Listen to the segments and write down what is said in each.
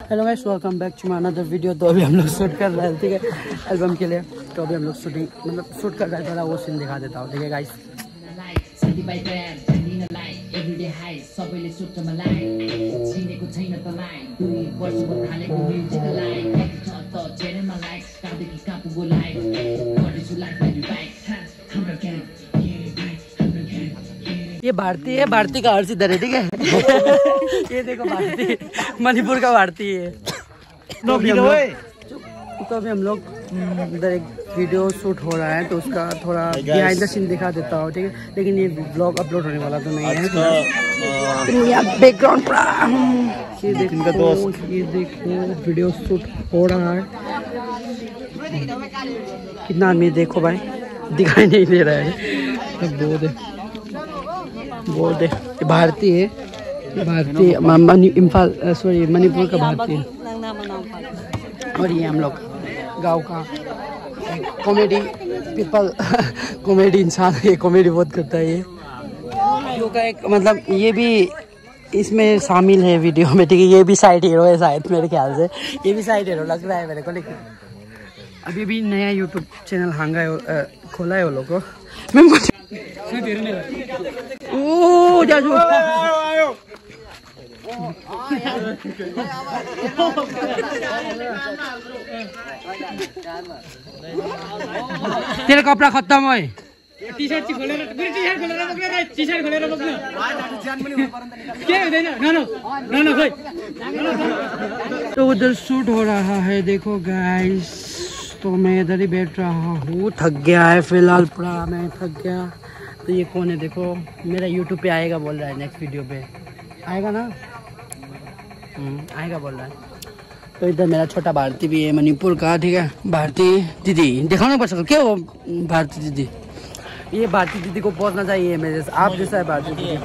Hello guys, welcome back to my another video. तो अभी हम लोग शूट कर रहे हैं, ठीक है, एल्बम के लिए। तो अभी हम लोग शूट कर रहे हैं, थोड़ा वो सीन दिखा देता हूँ, ठीक है गाइस। ये भारती है, भारती का अर्थ इधर है, ठीक है। ये देखो भारती, मणिपुर का भारती है। तो अभी हम लोग इधर एक वीडियो शूट हो रहा है, तो उसका थोड़ा बिहाइंड द सीन दिखा देता हूँ, ठीक है। लेकिन ये ब्लॉग अपलोड होने वाला तो नहीं है। बैकग्राउंड ये देखो वीडियो शूट हो रहा है। कितना आदमी देखो भाई, दिखाई नहीं दे रहा है। बहुत है, भारती है, भारती इम्फाल सॉरी मणिपुर का भारती है। और ये हम लोग गांव का कॉमेडी पीपल कॉमेडी इंसान है, कॉमेडी बहुत करता है ये। वीडियो का एक मतलब ये भी इसमें शामिल है वीडियो में, ठीक है। ये भी साइड हीरो है शायद, मेरे ख्याल से ये भी साइड हीरो लग रहा है मेरे को। लेकिन अभी भी नया यूट्यूब चैनल हांगा है, खोला है वो लोग को। तेरा कपड़ा खत्म है। टी-शर्ट खोलेर तो उधर शूट हो रहा है, देखो गाइस। तो मैं इधर ही बैठ रहा हूँ, थक गया है फिलहाल, पूरा मैं थक गया। तो ये कौन है देखो, मेरा यूट्यूब पे आएगा बोल रहा है, नेक्स्ट वीडियो पे आएगा ना। आएगा बोल रहा है। तो इधर मेरा छोटा भारती भी है, मणिपुर का, ठीक है। भारती दीदी दिखाना पड़ सकता, क्या हो भारती दीदी? ये भारती दीदी को पहुंचना चाहिए मेरे जैसा, आप जैसा है भारती दीदी।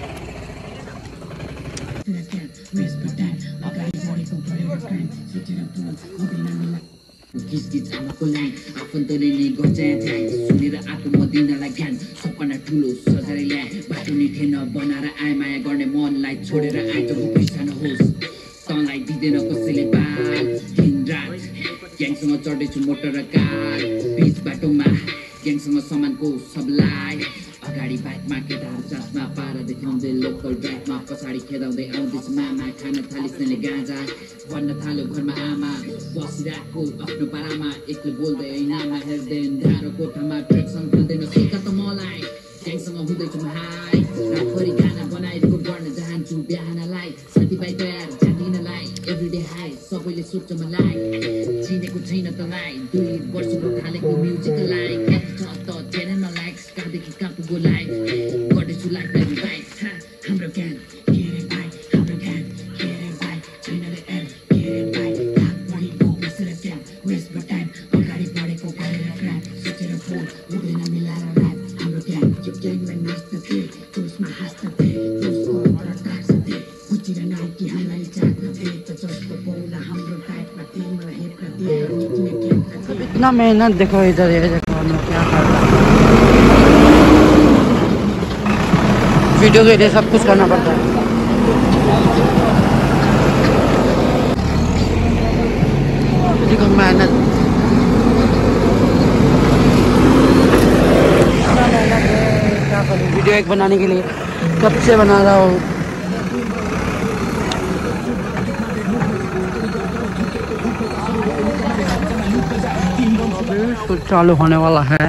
सुनेर आएको म दिनलाई ज्ञान, सपना ठुलो सजाएर ल्याए, बाटो नि थिएन बनाएर आए, माया गर्ने मनलाई छोडेर आएको पैसा नहोस्, तँलाई दिँदैन कसैले बाल। दिन रात ग्याङसँग चढ्दैछु मोटर र कार, बिच बाटोमा ग्याङसँग सामानको सबलाई। अगाडि बाइकमा केटाहरू चस्मा पार देखाउँदै, लोकल ड्राइभमा पछाडि खेदाउँदै आउँदैछ मामा। खान थालिसले गाँजा, भन्न थाल्यो घरमा आमा, बसिरहेको आफ्नो पारामा, एक्लै बोल्दै ऐनामा हेर्दै धारो कोठामा। ट्रेक्सन खुल्दैन सिक त मलाई, ग्याङसँग हुँदैछु हाई, रातभरि खाना बनाएको गर्न चाहन्छु बिहानलाई। साथीभाइ तयार जान्दिनलाई, एभ्रिडे हाई सबैले सोध्छ मलाई, चिनेको छैन तँलाई, 2 वर्षको थालेको म्युजिकलाई। कति छ त च्यानलमा लाइक्स, कहाँदेखि कहाँ पुगो लाइफ, गर्दैछु लाइफ राइट। हाम्रो ज्ञान के रे भाइ, हाम्रो ज्ञान के रे भाइ, छैन रे एम के रे भाइ, बढीको बसेर ज्ञान वेस्ट द टाइम, अगाडि बढेको गरेर ऱ्याप, सोचेर फोन हुँदैन मिलाएर ऱ्याप। हाम्रो ज्ञान यो ग्याङलाई नाच्दथे, जोसमा हाँस्दथे, जोसको बडा टाक्सथे, बुझिर नाइकी हामीलाई जाग्दथे, त जसको बोला हाम्रो टाइपमा तिम्रो हेप्न दिएर निक्ने गेम। इतना मेहनत देखो इधर, ये देखो हम लोग क्या कर रहे हैं। वीडियो के लिए सब कुछ करना पड़ता है। देखो मेहनत, क्या करूँ वीडियो एक बनाने के लिए, कब से बना रहा हूँ। तो चालू होने वाला है।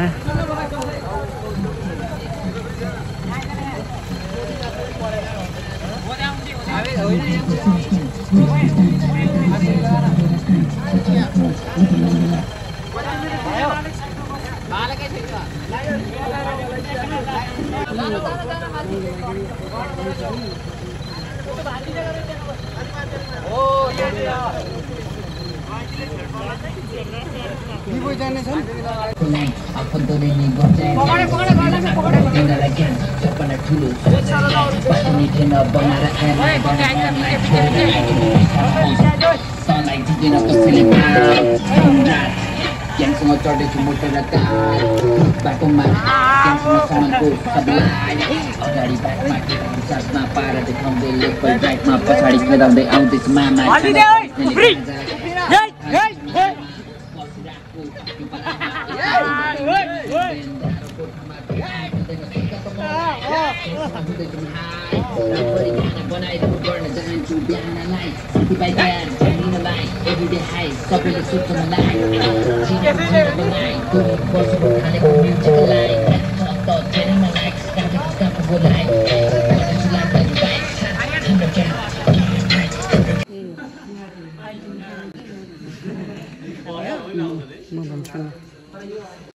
Gangसँग चढ्दैछु मोटर र कार, बाटोमा ग्याङसँग सामानको सबलाई। अगाडि बाइकमा केटाहरू चस्मा पार देखाउँदै, लोकल ड्राइभमा पछाडि खेदाउँदै आउँदैछु मामा। म भन्छु